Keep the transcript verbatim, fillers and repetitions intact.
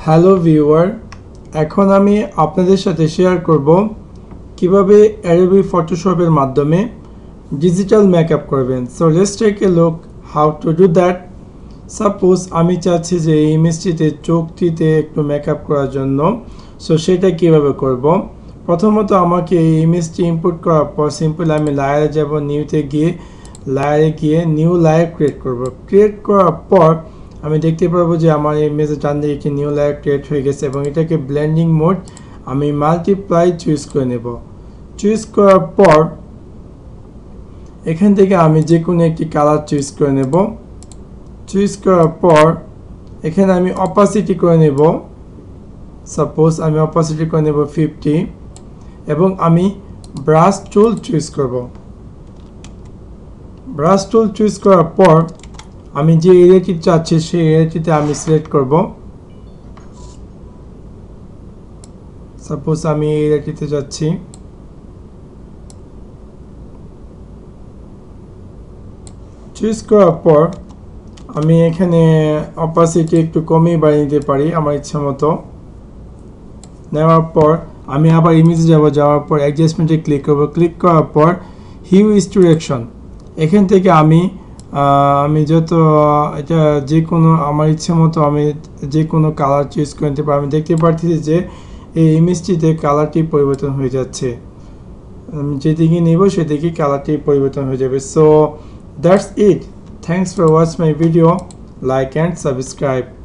Hello viewer, এখন আমি আপনাদের সাথে শেয়ার করব কিভাবে অ্যাডোবি ফটোশপের মাধ্যমে ডিজিটাল মেকআপ করবেন। So let's take a look how to do that. Suppose আমি চাচ্ছি যে এই ইমেজটিতে চোখটিতে একটু মেকআপ করার জন্য, সো সেটা কিভাবে করব। প্রথমত আমাকে এই ইমেজটি ইম্পোর্ট করার পর সিম্পল আমি লায়ারে যাব, নিউতে গিয়ে লায়ারে গিয়ে নিউ লায়ার ক্রিয়েট করব। ক্রিয়েট করার পর আমি দেখতে পারবো যে আমার ইমেজের ডান দিকে একটি নিউ লেয়ার ক্রিয়েট হয়ে গেছে এবং এটাকে ব্লেন্ডিং মোড আমি মাল্টিপ্লাই চুজ করে নেব। চুজ করার পর এখান থেকে আমি যে কোনো একটি কালার চুজ করে নেব। চুজ করার পর এখানে আমি অপাসিটি করে নেব। সাপোজ আমি অপাসিটি করে নেব ফিফটি এবং আমি ব্রাশ টুল চুজ করব। ব্রাশ টুল চুজ করার পর আমি যে এরিয়াটি চাচ্ছি সেই এরিয়াটিতে আমি সিলেক্ট করব। সাপোজ আমি এই এরিয়াটিতে যাচ্ছি, চুজ করার পর আমি এখানে অপাসিটি একটু কমিয়ে বাড়িয়ে নিতে পারি আমার ইচ্ছা মতো। নেওয়ার পর আমি আবার ইমেজে যাব, যাওয়ার পর অ্যাডজাস্টমেন্টে ক্লিক করব। ক্লিক করার পর হিউ ডিরেকশন এখান থেকে আমি আমি যত এটা যে কোনো আমার ইচ্ছে মতো আমি যে কোনো কালার চুজ করে নিতে পারি। আমি দেখতে পাচ্ছি যে এই ইমেজটিতে কালারটি পরিবর্তন হয়ে যাচ্ছে, আমি যেদিকে নেব সেদিকে কালারটি পরিবর্তন হয়ে যাবে। So that's it. Thanks for watch my video. Like and subscribe.